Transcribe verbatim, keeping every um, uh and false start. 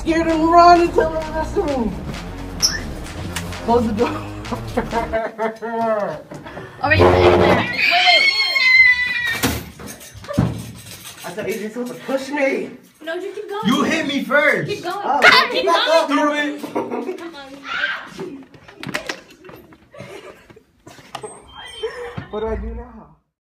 scared and run into the restroom. Close the door. Alright, wait, wait. I thought Adrian was supposed to push me. No, you keep going. You hit me first. Keep going. Oh, keep back going. up. Come on. What do I do now?